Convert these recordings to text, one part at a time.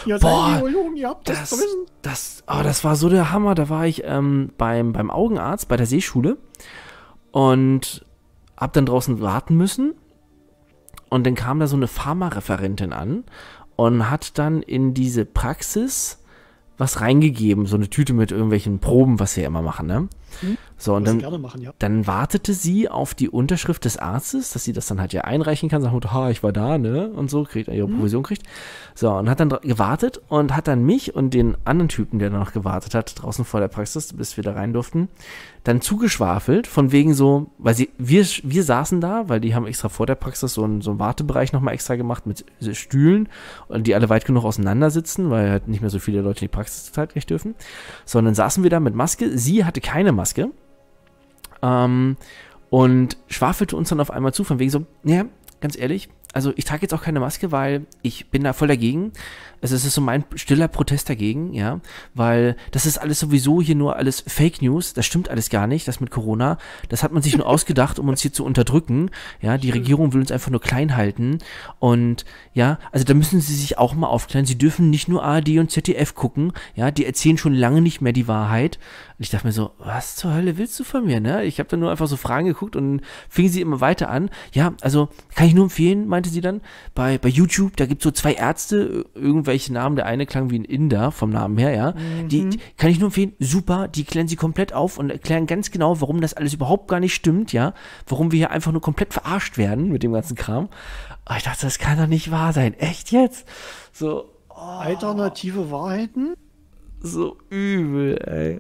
Ihr seid Boah, Biologen, ihr habt das zu wissen. das war so der Hammer. Da war ich beim Augenarzt bei der Seeschule und hab dann draußen warten müssen. Und dann kam da so eine Pharmareferentin an und hat dann in diese Praxis was reingegeben, so eine Tüte mit irgendwelchen Proben, was sie ja immer machen, ne? So, und Was sie gerne machen, ja. dann wartete sie auf die Unterschrift des Arztes, dass sie das dann halt ja einreichen kann, sagt, ich war da, ne? Und so, kriegt ihre Provision kriegt. So, und hat dann gewartet und hat dann mich und den anderen Typen, der da noch gewartet hat, draußen vor der Praxis, bis wir da rein durften, dann zugeschwafelt, von wegen so, weil wir saßen da, weil die haben extra vor der Praxis so einen Wartebereich nochmal extra gemacht mit Stühlen, und die alle weit genug auseinander sitzen, weil halt nicht mehr so viele Leute in die Praxis zurzeit recht dürfen. So, und dann saßen wir da mit Maske, sie hatte keine Maske, und schwafelte uns dann auf einmal zu, von wegen so, ja, ganz ehrlich, also ich trage jetzt auch keine Maske, weil ich bin da voll dagegen. Also es ist so mein stiller Protest dagegen, ja, weil das ist alles sowieso hier nur alles Fake News, das stimmt alles gar nicht, das mit Corona, das hat man sich nur ausgedacht, um uns hier zu unterdrücken, ja, die Regierung will uns einfach nur klein halten und ja, also da müssen sie sich auch mal aufklären, sie dürfen nicht nur ARD und ZDF gucken, ja, die erzählen schon lange nicht mehr die Wahrheit. Und ich dachte mir so, was zur Hölle willst du von mir, ne? Ich habe dann nur einfach so Fragen geguckt und fing sie immer weiter an, ja, also kann ich nur empfehlen, meinte sie dann, bei YouTube, da gibt es so 2 Ärzte, irgendwelche Namen, der eine klang wie ein Inder vom Namen her, ja, die kann ich nur empfehlen, super, die klären sie komplett auf und erklären ganz genau, warum das alles überhaupt gar nicht stimmt, ja, warum wir hier einfach nur komplett verarscht werden mit dem ganzen Kram. Aber ich dachte, das kann doch nicht wahr sein, echt jetzt? So, Alternative Wahrheiten? so übel, ey.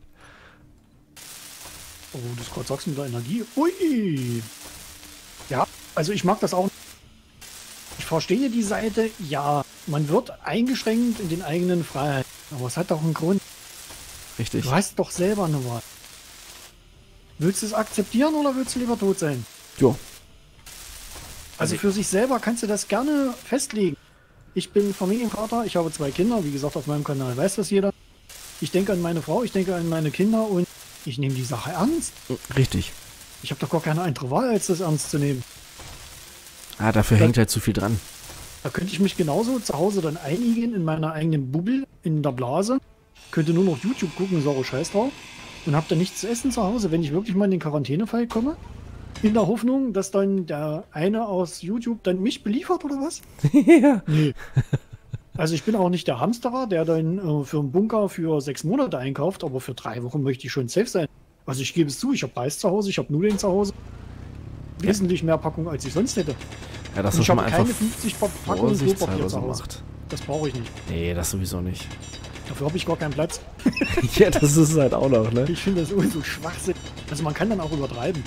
Oh, das gerade sagst du mit der Energie. Ui. Ja, also ich mag das auch. Ich verstehe die Seite, ja, man wird eingeschränkt in den eigenen Freiheiten. Aber es hat doch einen Grund. Richtig. Du hast doch selber eine Wahl. Willst du es akzeptieren oder willst du lieber tot sein? Jo. Also für sich selber kannst du das gerne festlegen. Ich bin Familienvater, ich habe 2 Kinder, wie gesagt, auf meinem Kanal weiß das jeder. Ich denke an meine Frau, ich denke an meine Kinder und ich nehme die Sache ernst. Richtig. Ich habe doch gar keine andere Wahl, als das ernst zu nehmen. Ah, dafür hängt halt zu viel dran. Da könnte ich mich genauso zu Hause dann einigen in meiner eigenen Bubble, in der Blase. Könnte nur noch YouTube gucken, saure Scheiß drauf. Und hab dann nichts zu essen zu Hause, wenn ich wirklich mal in den Quarantänefall komme. In der Hoffnung, dass dann der eine aus YouTube dann mich beliefert oder was? Ja. Nee. Also ich bin auch nicht der Hamsterer, der dann für einen Bunker für 6 Monate einkauft, aber für 3 Wochen möchte ich schon safe sein. Also ich gebe es zu, ich habe Reis zu Hause, ich habe Nudeln zu Hause. Wesentlich mehr Packung, als ich sonst hätte. Ja, das Und muss ich man habe einfach keine 50 Packungen vorsichtshalber Klopapier zu so Hause. macht. Das brauche ich nicht. Nee, das sowieso nicht. Dafür habe ich gar keinen Platz. Ja, das ist halt auch noch, ne? Ich finde das so Schwachsinn. Also man kann dann auch übertreiben.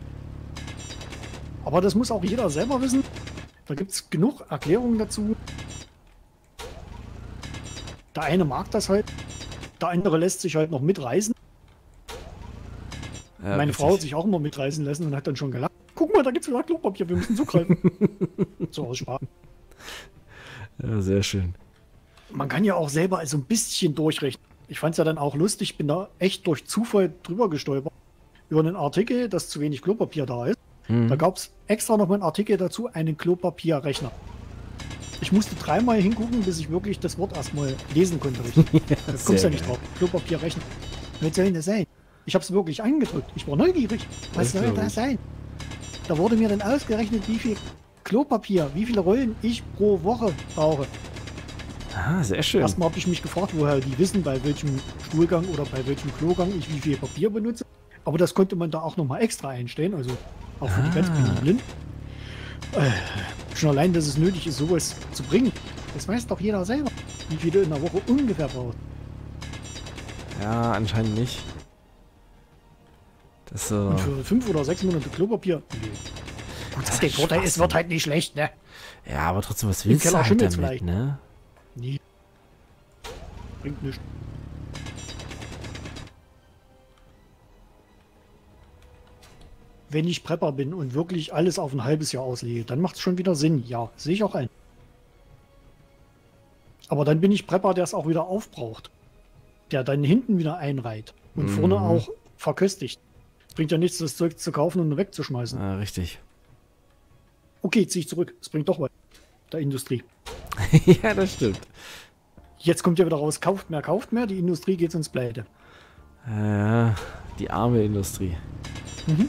Aber das muss auch jeder selber wissen. Da gibt es genug Erklärungen dazu. Der eine mag das halt. Der andere lässt sich halt noch mitreißen. Ja, Meine richtig. Frau hat sich auch immer mitreißen lassen und hat dann schon gelacht. Guck mal, da gibt's wieder Klopapier, wir müssen zugreifen. So aus Spaß. Ja, sehr schön. Man kann ja auch selber so ein bisschen durchrechnen. Ich fand es ja dann auch lustig, bin da echt durch Zufall drüber gestolpert. Über einen Artikel, dass zu wenig Klopapier da ist. Da gab es extra noch mal einen Artikel dazu, einen Klopapierrechner. Ich musste 3-mal hingucken, bis ich wirklich das Wort erstmal lesen konnte. Richtig. Da kommst du ja nicht drauf. Klopapierrechner. Was soll denn das sein? Ich habe es wirklich angedrückt. Ich war neugierig. Was soll das sein? Da wurde mir dann ausgerechnet, wie viel Klopapier, wie viele Rollen ich pro Woche brauche. Ah, sehr schön. Erstmal habe ich mich gefragt, woher die wissen, bei welchem Stuhlgang oder bei welchem Klogang ich wie viel Papier benutze. Aber das konnte man da auch nochmal extra einstellen, also auch für die ganz Blinden. Schon allein, dass es nötig ist, sowas zu bringen. Das weiß doch jeder selber, wie viel du in der Woche ungefähr brauchst. Ja, anscheinend nicht. Das so. Und für 5 oder 6 Monate Klopapier? Nee. Gut, Das der ist Vorteil ist, Schwachsinn. wird halt nicht schlecht, ne? Ja, aber trotzdem, was willst du Keller halt schimmelt's damit, vielleicht. ne? Nee. Bringt nichts. Wenn ich Prepper bin und wirklich alles auf ein halbes Jahr auslege, dann macht es schon wieder Sinn. Ja, sehe ich auch ein. Aber dann bin ich Prepper, der es auch wieder aufbraucht. Der dann hinten wieder einreiht und vorne auch verköstigt. Bringt ja nichts, das Zeug zu kaufen und wegzuschmeißen. Ah, richtig. Okay, ziehe ich zurück. Es bringt doch was. Der Industrie. Ja, das stimmt. Jetzt kommt ja wieder raus, kauft mehr, die Industrie geht ins Pleite. Ja, die arme Industrie. Mhm.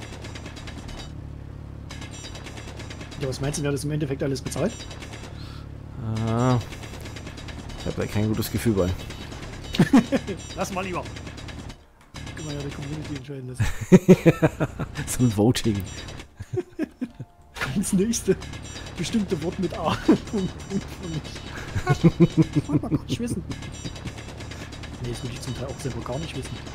Ja, was meinst du, wer das im Endeffekt alles bezahlt? Ah, ich habe da kein gutes Gefühl bei. Lass mal lieber. Kann man ja die Community entscheiden lassen. So ein Voting. Das nächste bestimmte Wort mit A. Punkt für mich. Das wollte man gar nicht wissen. Nee, das würde ich zum Teil auch selber gar nicht wissen.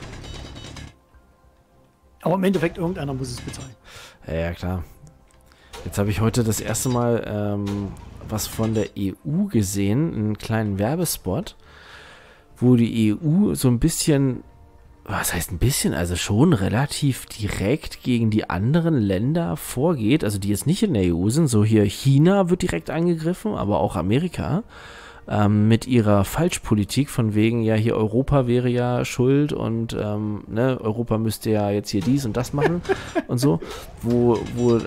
Aber im Endeffekt, irgendeiner muss es bezahlen. Ja, klar. Jetzt habe ich heute das erste Mal was von der EU gesehen, einen kleinen Werbespot, wo die EU so ein bisschen, was heißt ein bisschen, also schon relativ direkt gegen die anderen Länder vorgeht, also die jetzt nicht in der EU sind, so hier China wird direkt angegriffen, aber auch Amerika, mit ihrer Falschpolitik von wegen, ja hier Europa wäre ja schuld und ne, Europa müsste ja jetzt hier dies und das machen und so, wo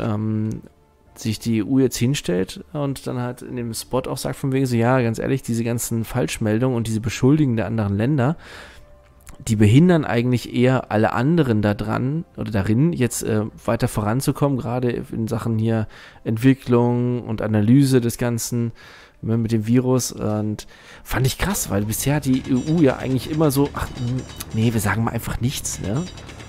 sich die EU jetzt hinstellt und dann halt in dem Spot auch sagt von wegen so, ja, ganz ehrlich, diese ganzen Falschmeldungen und diese Beschuldigungen der anderen Länder, die behindern eigentlich eher alle anderen daran oder darin, jetzt weiter voranzukommen, gerade in Sachen hier Entwicklung und Analyse des Ganzen mit dem Virus, und fand ich krass, weil bisher hat die EU ja eigentlich immer so, ach nee, wir sagen mal einfach nichts, ne?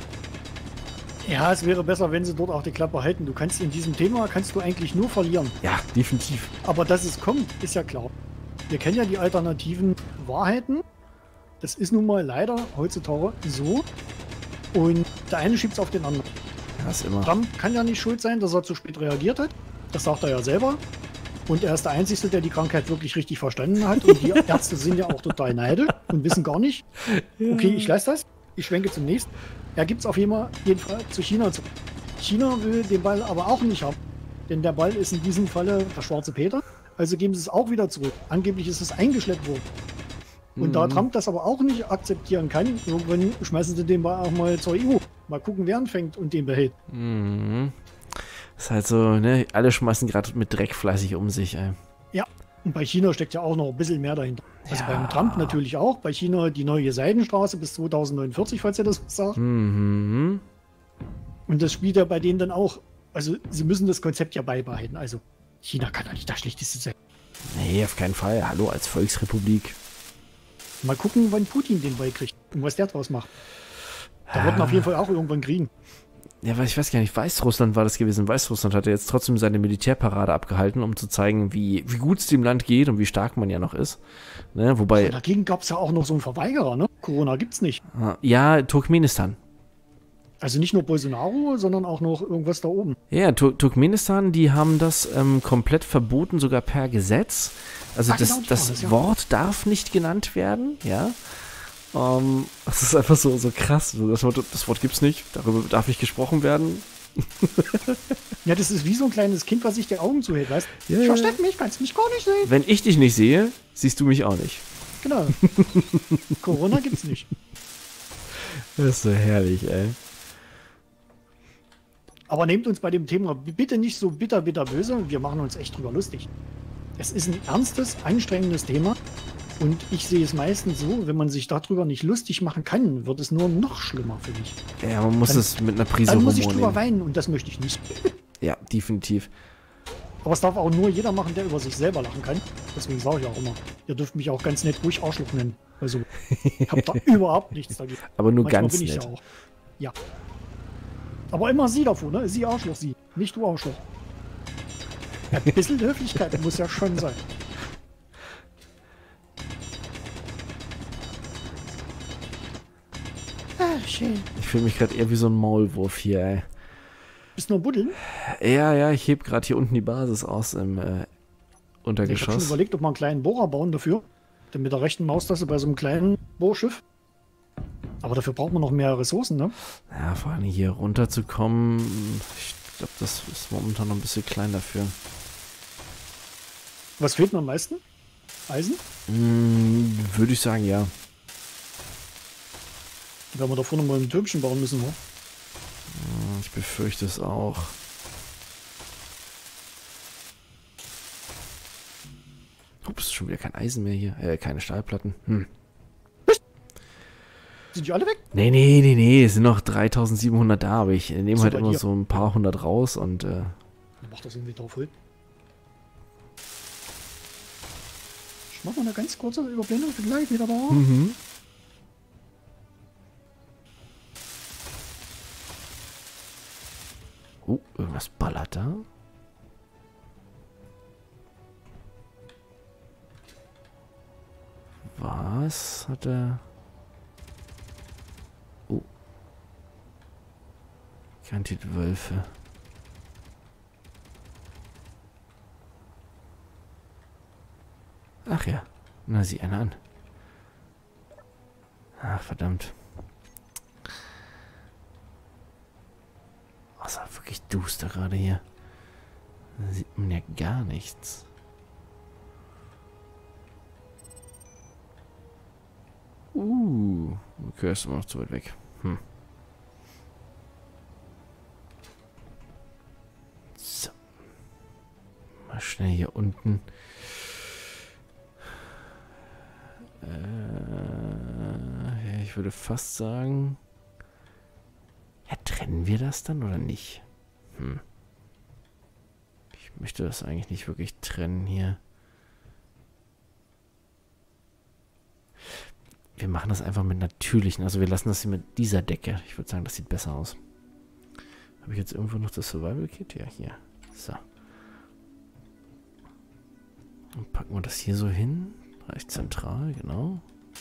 Ja, es wäre besser, wenn sie dort auch die Klappe halten. Du kannst in diesem Thema, kannst du eigentlich nur verlieren. Ja, definitiv. Aber dass es kommt, ist ja klar. Wir kennen ja die alternativen Wahrheiten. Das ist nun mal leider heutzutage so. Und der eine schiebt es auf den anderen. Ja, ist immer. Trump kann ja nicht schuld sein, dass er zu spät reagiert hat. Das sagt er ja selber. Und er ist der Einzige, der die Krankheit wirklich richtig verstanden hat. Und die Ärzte sind ja auch total neidisch und wissen gar nicht. Okay, ich lasse das. Ich schwenke zum nächsten. Er gibt es auf jeden Fall zu China zu. China will den Ball aber auch nicht haben. Denn der Ball ist in diesem Falle der schwarze Peter. Also geben sie es auch wieder zurück. Angeblich ist es eingeschleppt worden. Und da Trump das aber auch nicht akzeptieren kann, irgendwann schmeißen sie den Ball auch mal zur EU. Mal gucken, wer ihn fängt und den behält. Mhm. Ist halt so, ne? Alle schmeißen gerade mit Dreck fleißig um sich, ey. Ja, und bei China steckt ja auch noch ein bisschen mehr dahinter. Also ja. beim Trump natürlich auch. Bei China die neue Seidenstraße bis 2049, falls ihr das sagt. Mhm. Und das spielt ja bei denen dann auch. Also sie müssen das Konzept ja beibehalten. Also China kann ja nicht das Schlechteste sein. Nee, auf keinen Fall. Hallo als Volksrepublik. Mal gucken, wann Putin den Ball kriegt und was der draus macht. Da wird ihn auf jeden Fall auch irgendwann kriegen. Ja, weil ich weiß gar nicht, Weißrussland war das gewesen. Weißrussland hat ja jetzt trotzdem seine Militärparade abgehalten, um zu zeigen, wie gut es dem Land geht und wie stark man ja noch ist. Ne, wobei. Und dagegen gab es ja auch noch so einen Verweigerer, ne? Corona gibt's nicht. Ja, Turkmenistan. Also nicht nur Bolsonaro, sondern auch noch irgendwas da oben. Ja, Turkmenistan, die haben das komplett verboten, sogar per Gesetz. Also das Wort darf nicht genannt werden, ja. Das ist einfach so krass. Das Wort gibt's nicht, darüber darf nicht gesprochen werden. Ja, das ist wie so ein kleines Kind, was sich die Augen zuhält, weißt du? Ja, ich versteck mich, kannst mich gar nicht sehen. Wenn ich dich nicht sehe, siehst du mich auch nicht. Genau. Corona gibt's nicht. Das ist so herrlich, ey. Aber nehmt uns bei dem Thema bitte nicht so bitter böse. Wir machen uns echt drüber lustig. Es ist ein ernstes, anstrengendes Thema. Und ich sehe es meistens so, wenn man sich darüber nicht lustig machen kann, wird es nur noch schlimmer für mich. Ja, man muss es mit einer Prise Humor nehmen. Dann muss ich drüber weinen und das möchte ich nicht. Ja, definitiv. Aber es darf auch nur jeder machen, der über sich selber lachen kann. Deswegen sage ich auch immer, ihr dürft mich auch ganz nett ruhig Arschloch nennen. Also, ich habe da überhaupt nichts dagegen. Aber nur Manchmal ganz bin ich nett. ja auch. Ja. Aber immer sie davor, ne? Sie Arschloch, sie. Nicht du Arschloch. Ja, ein bisschen Höflichkeit muss ja schon sein. Ah, schön. Ich fühle mich gerade eher wie so ein Maulwurf hier, ey. Bist du nur buddeln? Ja, ich heb gerade hier unten die Basis aus im Ich habe Untergeschoss. schon überlegt, ob wir einen kleinen Bohrer bauen dafür. Denn mit der rechten Maustaste bei so einem kleinen Bohrschiff. Aber dafür braucht man noch mehr Ressourcen, ne? Ja, vor allem hier runterzukommen, ich glaube, das ist momentan noch ein bisschen klein dafür. Was fehlt mir am meisten? Eisen? Würde ich sagen, ja. Wenn wir da vorne mal ein Türmchen bauen müssen, ne? Ich befürchte es auch. Ups, schon wieder kein Eisen mehr hier. Keine Stahlplatten. Sind die alle weg? Nee. Es sind noch 3700 da, aber ich nehme halt immer so ein paar hundert raus und. Dann macht das irgendwie drauf voll. Ich mach mal eine ganz kurze Überblendung für gleich wieder da. Irgendwas ballert da. Was hat er? Garantiert Wölfe. Ach ja. Na, sieh einer an. Ach, verdammt. Oh, ist ja wirklich duster gerade hier. Da sieht man ja gar nichts. Okay, ist immer noch zu weit weg. So. Mal schnell hier unten. Ich würde fast sagen... Ja, trennen wir das dann oder nicht? Ich möchte das eigentlich nicht wirklich trennen hier. Wir machen das einfach mit natürlichen. Also wir lassen das hier mit dieser Decke. Ich würde sagen, das sieht besser aus. Habe ich jetzt irgendwo noch das Survival Kit? Ja, hier. So. Und packen wir das hier so hin. Recht zentral, genau.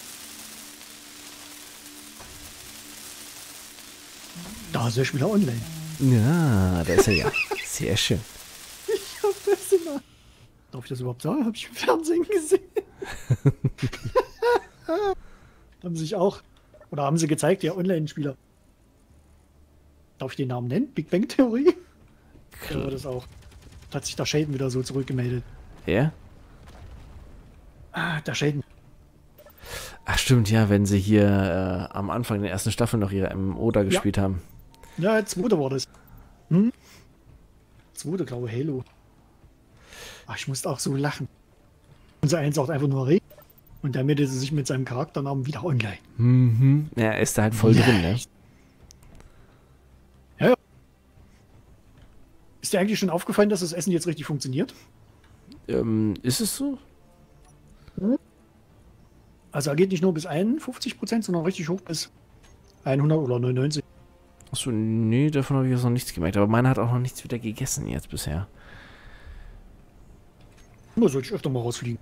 Da ist er schon wieder online. Ja, da ist er ja. Sehr schön. Ich hab das immer. Darf ich das überhaupt sagen? Habe ich im Fernsehen gesehen. Haben sich auch, oder haben sie gezeigt, ja, Online-Spieler. Darf ich den Namen nennen? Big Bang Theorie? Ja, das auch. Da hat sich der Shaden wieder so zurückgemeldet. Wer? Der Shaden. Ach stimmt, ja, wenn sie hier am Anfang der ersten Staffel noch ihre MMO da gespielt haben. Ja, zweite war das. Zweite, glaube ich, Halo. Ach, ich musste auch so lachen. Unser eins sagt einfach nur Reh. Und der meldete sich mit seinem Charakternamen wieder online. Ja, er ist da halt voll drin, ne? Ja. Ist dir eigentlich schon aufgefallen, dass das Essen jetzt richtig funktioniert? Ist es so? Also er geht nicht nur bis 51%, sondern richtig hoch bis 100 oder 99. Achso, nee, davon habe ich jetzt noch nichts gemerkt. Aber meiner hat auch noch nichts wieder gegessen jetzt bisher. Nur soll ich öfter mal rausfliegen.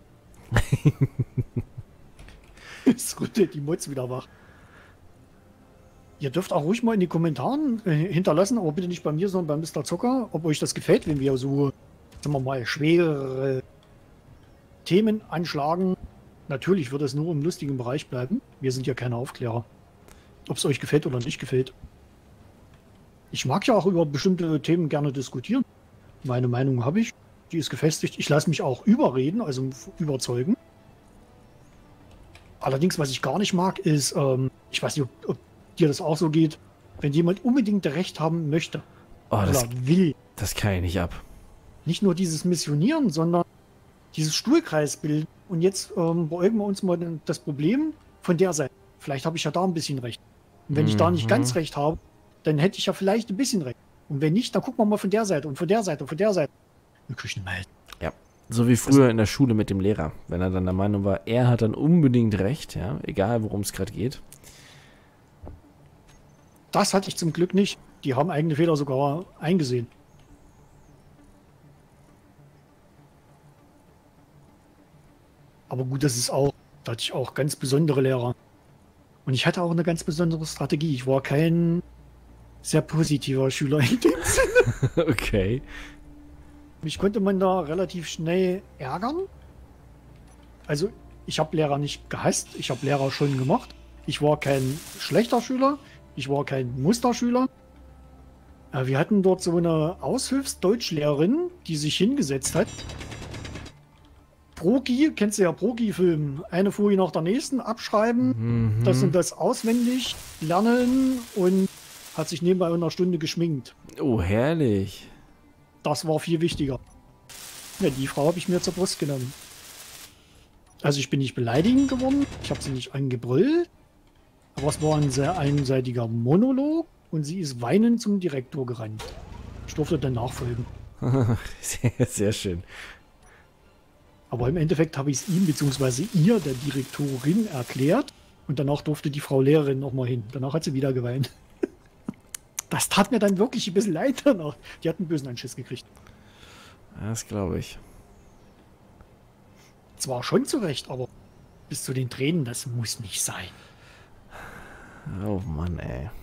Jetzt rüttelt die Mods wieder wach. Ihr dürft auch ruhig mal in die Kommentaren hinterlassen, aber bitte nicht bei mir, sondern bei Mr. Zocker, ob euch das gefällt, wenn wir so, sagen wir mal, schwere Themen anschlagen. Natürlich wird es nur im lustigen Bereich bleiben. Wir sind ja keine Aufklärer. Ob es euch gefällt oder nicht gefällt. Ich mag ja auch über bestimmte Themen gerne diskutieren. Meine Meinung habe ich. Die ist gefestigt. Ich lasse mich auch überreden, also überzeugen. Allerdings, was ich gar nicht mag, ist, ich weiß nicht, ob dir das auch so geht, wenn jemand unbedingt Recht haben möchte oder will. Das kann ich nicht ab. Nicht nur dieses Missionieren, sondern dieses Stuhlkreisbild. Und jetzt beäugen wir uns mal das Problem von der Seite. Vielleicht habe ich ja da ein bisschen recht. Und wenn ich da nicht ganz recht habe, dann hätte ich ja vielleicht ein bisschen recht. Und wenn nicht, dann gucken wir mal von der Seite und von der Seite und von der Seite. Wir kriegen mal. Ja, so wie früher in der Schule mit dem Lehrer. Wenn er dann der Meinung war, er hat dann unbedingt recht, ja, egal worum es gerade geht. Das hatte ich zum Glück nicht. Die haben eigene Fehler sogar eingesehen. Aber gut, das ist auch, da hatte ich auch ganz besondere Lehrer. Und ich hatte auch eine ganz besondere Strategie. Ich war kein sehr positiver Schüler in dem Sinne. Okay. Mich konnte man da relativ schnell ärgern. Also ich habe Lehrer nicht gehasst, ich habe Lehrer schon gemocht. Ich war kein schlechter Schüler, ich war kein Musterschüler. Wir hatten dort so eine Aushilfsdeutschlehrerin, die sich hingesetzt hat. Progi, kennst du ja Progi-Film, eine Folie nach der nächsten, abschreiben, das und das auswendig, lernen und hat sich nebenbei in einer Stunde geschminkt. Oh, herrlich. Das war viel wichtiger. Ja, die Frau habe ich mir zur Brust genommen. Also ich bin nicht beleidigend geworden, ich habe sie nicht angebrüllt, aber es war ein sehr einseitiger Monolog und sie ist weinend zum Direktor gerannt. Ich durfte dann nachfolgen. Sehr, sehr schön. Aber im Endeffekt habe ich es ihm bzw. ihr, der Direktorin, erklärt und danach durfte die Frau Lehrerin nochmal hin. Danach hat sie wieder geweint. Das tat mir dann wirklich ein bisschen leid danach. Die hat einen bösen Anschiss gekriegt. Das glaube ich. Zwar schon zurecht, aber bis zu den Tränen, das muss nicht sein. Oh Mann, ey.